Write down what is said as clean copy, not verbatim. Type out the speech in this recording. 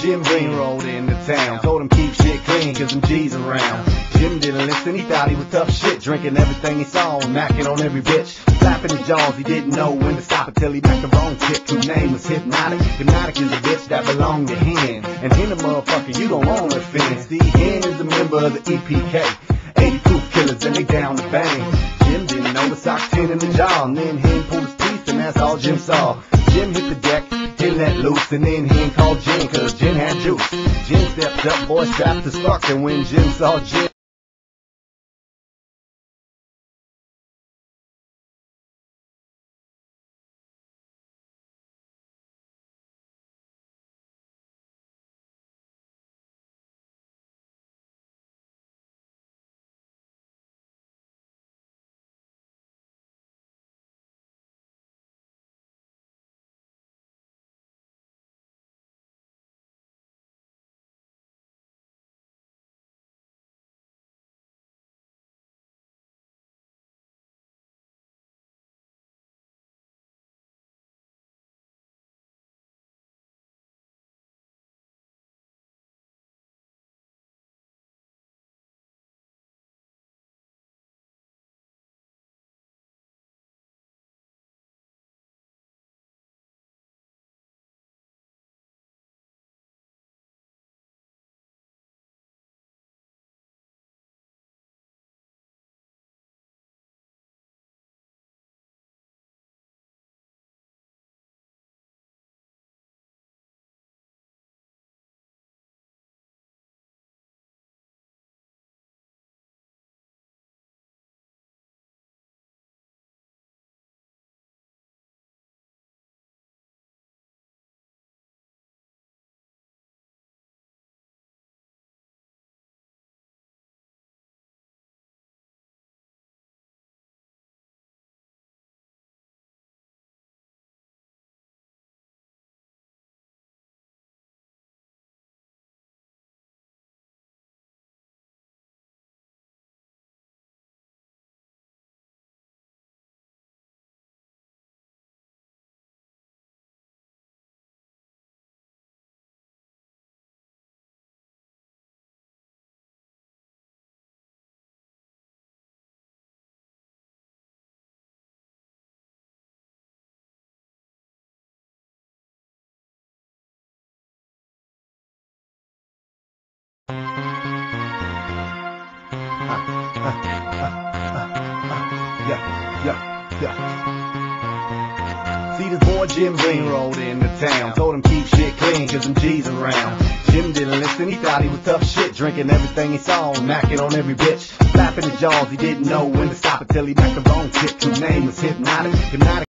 Jim Beam rolled into town. Told him keep shit clean cause them G's around. Jim didn't listen, he thought he was tough shit. Drinking everything he saw, knocking on every bitch. Slapping his jaws, he didn't know when to stop until he backed the wrong chick whose name was Hypnotic. Hypnotic is a bitch that belonged to Hen. And Hen a motherfucker you don't want to offend. See, Hen is a member of the EPK. 80 proof killers and they down the bang. Jim didn't know the sock 10 in the jaw. And then Hen pulled his teeth and that's all Jim saw. Jim hit the deck, Hen let loose, and then Hen called Jen cause Jen had juice. Jen stepped up, boy strapped the spark, and when Jim saw Jen See this boy Jim Beam rolled into town. Told him keep shit clean cause them G's around. Jim didn't listen, he thought he was tough shit. Drinking everything he saw, knocking on every bitch. Slapping his jaws, he didn't know when to stop until he backed the wrong chick whose name was Hypnotic. Hypnotic